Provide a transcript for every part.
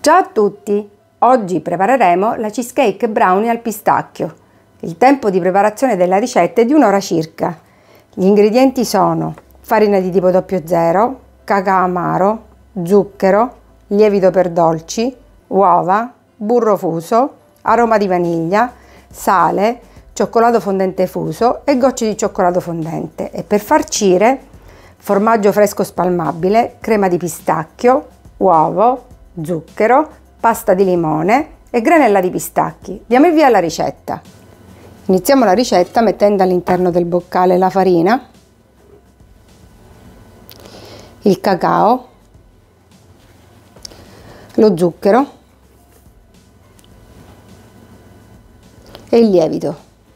Ciao a tutti! Oggi prepareremo la cheesecake brownie al pistacchio. Il tempo di preparazione della ricetta è di un'ora circa. Gli ingredienti sono farina di tipo 00, cacao amaro, zucchero, lievito per dolci, uova, burro fuso, aroma di vaniglia, sale, cioccolato fondente fuso e gocce di cioccolato fondente. E per farcire formaggio fresco spalmabile, crema di pistacchio, uovo, zucchero, pasta di limone e granella di pistacchi. Diamo il via alla ricetta. Iniziamo la ricetta mettendo all'interno del boccale la farina, il cacao, lo zucchero e il lievito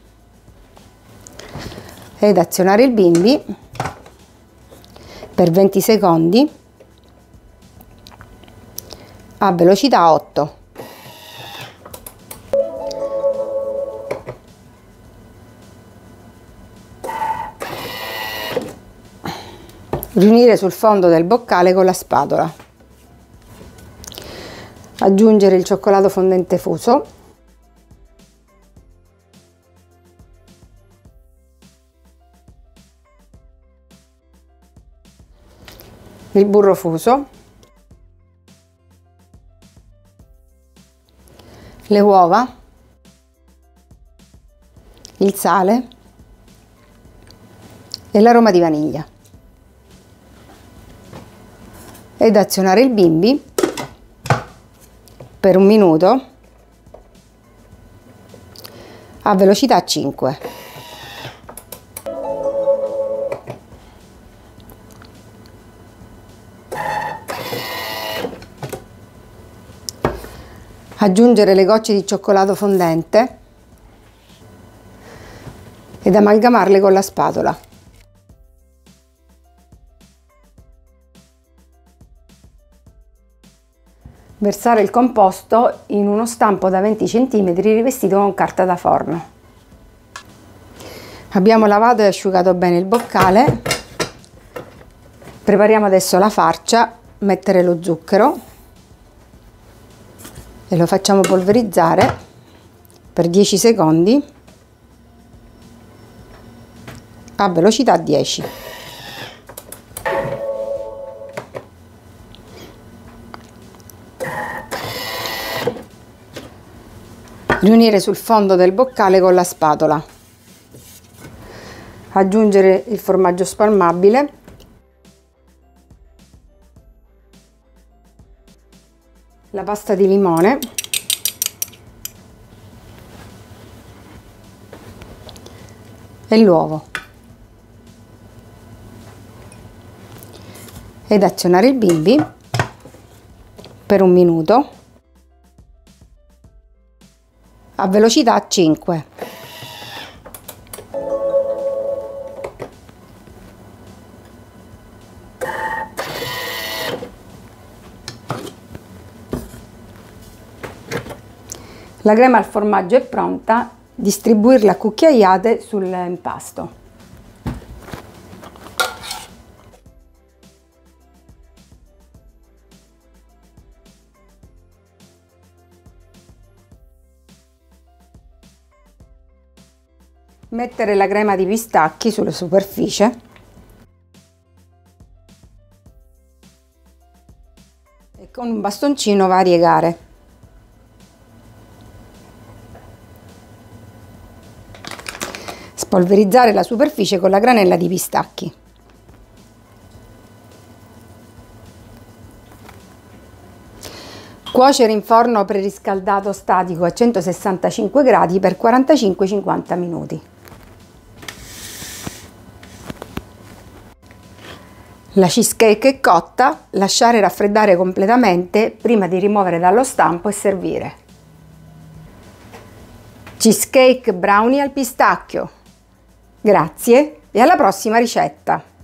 ed azionare il bimbi per 20 secondi a velocità 8. Riunire sul fondo del boccale con la spatola. Aggiungere il cioccolato fondente fuso. Il burro fuso. Le uova, il sale e l'aroma di vaniglia ed azionare il bimbi per 1 minuto a velocità 5. Aggiungere le gocce di cioccolato fondente ed amalgamarle con la spatola. Versare il composto in uno stampo da 20 cm rivestito con carta da forno. Abbiamo lavato e asciugato bene il boccale. Prepariamo adesso la farcia, mettere lo zucchero e lo facciamo polverizzare per 10 secondi a velocità 10. Riunire sul fondo del boccale con la spatola. Aggiungere il formaggio spalmabile. La pasta di limone e l'uovo ed azionare il bimbi per 1 minuto a velocità 5. La crema al formaggio è pronta, distribuirla a cucchiaiate sull'impasto. Mettere la crema di pistacchi sulla superficie e con un bastoncino variegare. Spolverizzare la superficie con la granella di pistacchi. Cuocere in forno preriscaldato statico a 165 gradi per 45-50 minuti. La cheesecake è cotta, lasciare raffreddare completamente prima di rimuovere dallo stampo e servire. Cheesecake brownie al pistacchio. Grazie e alla prossima ricetta!